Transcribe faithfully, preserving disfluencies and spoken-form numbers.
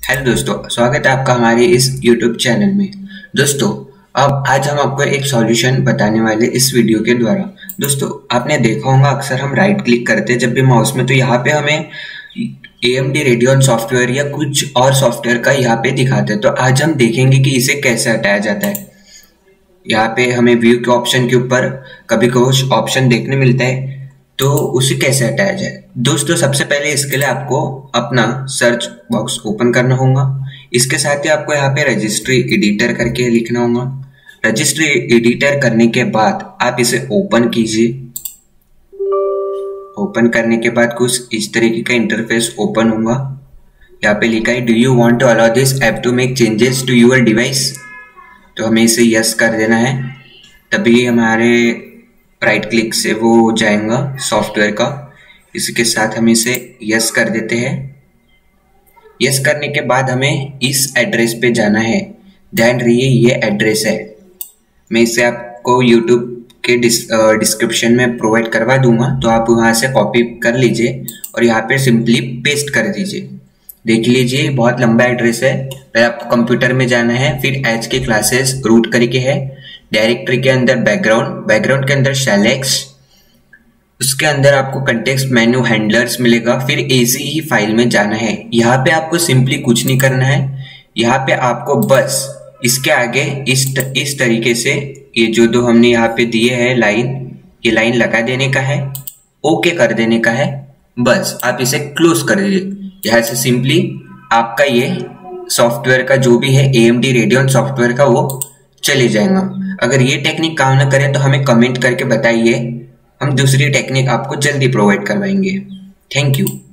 Hello दोस्तों, स्वागत है आपका हमारे इस यूट्यूब चैनल में। दोस्तों, अब आज हम आपको एक सॉल्यूशन बताने वाले इस वीडियो के द्वारा। दोस्तों, आपने देखा होगा अक्सर हम राइट क्लिक करते हैं जब भी माउस में, तो यहाँ पे हमें A M D Radeon software या कुछ और सॉफ्टवेयर का यहाँ पे दिखाते हैं। तो आज हम देखेंगे कि इसे कैसे हटाया जाता है। यहाँ पे हमें व्यू के ऑप्शन के ऊपर कभी कुछ ऑप्शन देखने मिलता है, तो उसे कैसे हटाया जाए। दोस्तों, सबसे पहले इसके लिए आपको अपना सर्च बॉक्स ओपन करना होगा। इसके साथ ही आपको यहाँ पे रजिस्ट्री एडिटर करके लिखना होगा। रजिस्ट्री एडिटर करने के बाद आप इसे ओपन कीजिए। ओपन करने के बाद कुछ इस तरीके का इंटरफेस ओपन होगा। यहाँ पे लिखा है, do you want to allow this app to make changes to your device. तो हमें इसे यस कर देना है, तभी हमारे राइट क्लिक से वो जाएगा सॉफ्टवेयर का। इसके साथ हम इसे यस कर देते हैं। यस करने के बाद हमें इस एड्रेस पे जाना है। ध्यान रहिए, ये एड्रेस है। मैं इसे आपको यूट्यूब के डिस, डिस्क्रिप्शन में प्रोवाइड करवा दूंगा, तो आप वहाँ से कॉपी कर लीजिए और यहाँ पे सिंपली पेस्ट कर दीजिए। देख लीजिए, बहुत लंबा एड्रेस है। पहले आपको कंप्यूटर में जाना है, फिर एच के क्लासेस रूट करके है, डायरेक्टरी के अंदर बैकग्राउंड, बैकग्राउंड के अंदर शैलेक्स, उसके अंदर आपको कंटेक्स्ट मेन्यू हैंडलर्स मिलेगा, फिर एसी ही फाइल में जाना है। यहाँ पे आपको सिंपली कुछ नहीं करना है। यहाँ पे आपको बस इसके आगे इस इस तरीके से ये जो दो हमने यहाँ पे दिए हैं लाइन, ये लाइन लगा देने का है, ओके कर देने का है। बस आप इसे क्लोज कर दीजिए। यहाँ से सिंपली आपका ये सॉफ्टवेयर का जो भी है A M D Radeon software का, वो चले जाएगा। अगर ये टेक्निक काम ना करे तो हमें कमेंट करके बताइए, हम दूसरी टेक्निक आपको जल्दी प्रोवाइड करवाएंगे। Thank you.